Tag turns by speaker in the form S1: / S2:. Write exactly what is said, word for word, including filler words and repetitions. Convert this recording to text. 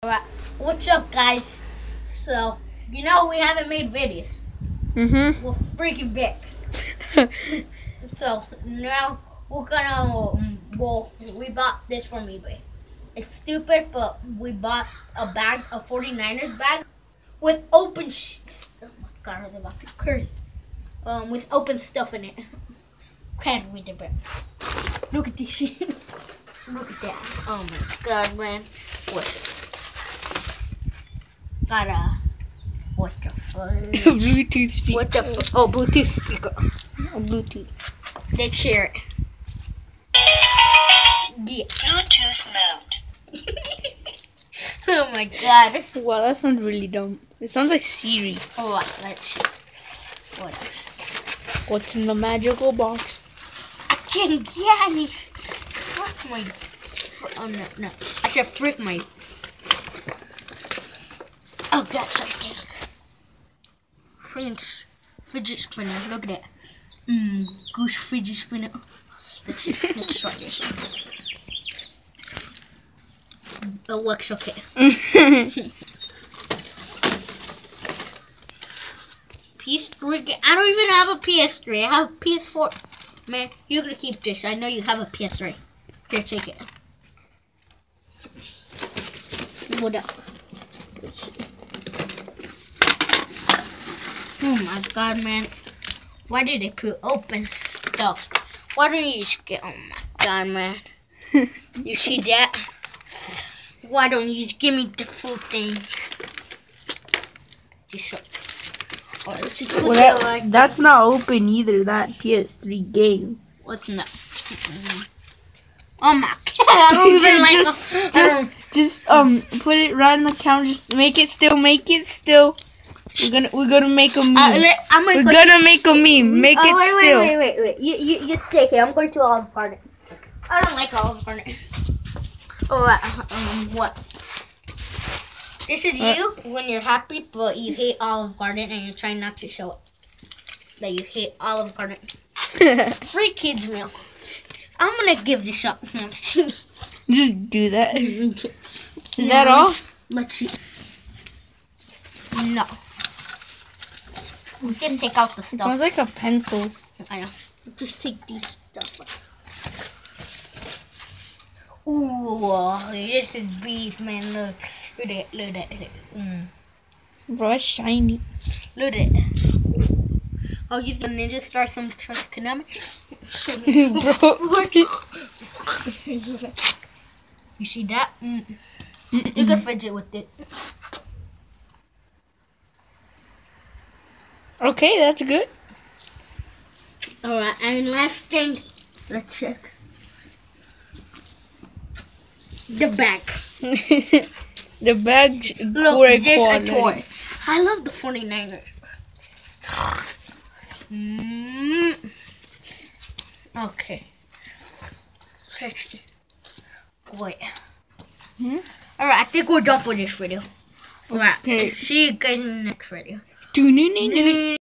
S1: Alright, what's up guys? So, you know we haven't made videos.
S2: Mm-hmm.
S1: We're freaking big. So, now we're gonna, um, well, we bought this from eBay. It's stupid, but we bought a bag, a forty-niners bag, with open sh- oh my god, I was about to curse. Um, with open stuff in it. Can't read the book. Look at this shit. Look at that. Oh my god, man. What's it? Got a, what the fuck?
S2: Bluetooth speaker.
S1: What the fuck? Oh, Bluetooth speaker.
S2: Oh, Bluetooth.
S1: Let's hear it. Yeah.
S3: Bluetooth mode.
S1: Oh my god.
S2: Wow, that sounds really dumb. It sounds like Siri.
S1: Alright, let's see. What else?
S2: What's in the magical box?
S1: I can't get any. Fuck my. fr- Oh no, no. I said frick my. Oh, got something. French fidget spinner. Look at that. Mmm, goose fidget spinner. Let's see. Let's try this one. It works okay. P S three. I don't even have a P S three. I have a P S four. Man, you're gonna keep this. I know you have a P S three. Here, take it. What up? Oh my god, man. Why did they put open stuff? Why don't you just get... Oh my god, man. You see that? Why don't you just give me the full thing? Just so... Oh, let's just put
S2: Well,
S1: that
S2: that,
S1: like...
S2: that's not open either, that P S three game.
S1: What's that? Oh my god, I don't even like...
S2: just, just, just, um, put it right on the counter. Just make it still, make it still. We're gonna, we're gonna make a meme.
S1: Uh, let, I'm gonna
S2: we're
S1: put
S2: gonna make a meme. Make
S1: oh,
S2: it
S1: wait,
S2: still.
S1: wait, wait, wait, wait. You, you, you stay here. I'm going to Olive Garden. I don't like Olive Garden. Oh, uh, um, what? This is
S2: Uh,
S1: you when you're happy, but you hate Olive Garden and you're trying not to show it. That you hate Olive Garden. Free kids meal. I'm gonna give this up.
S2: Just do that. Is that all?
S1: Let's see. No. Just take out the
S2: It
S1: stuff.
S2: sounds like a pencil.
S1: I know. Just take these stuff out. Ooh, this is beef, man. Look. Look at it. Look at it. Mm.
S2: Bro, it's shiny.
S1: Look at it. I'll use the Ninja Star some trust Konami. You see that? Mm. You can fidget with this.
S2: Okay, that's good.
S1: Alright, and last thing, let's check. The bag.
S2: The bag.
S1: Look,
S2: great
S1: there's a
S2: quality.
S1: toy. I love the forty-niners. Mm. Okay. Let's see. Wait.
S2: Hmm?
S1: Alright, I think we're done for this video. Alright.
S2: Okay.
S1: See you guys in the next video.
S2: Do-do-do-do.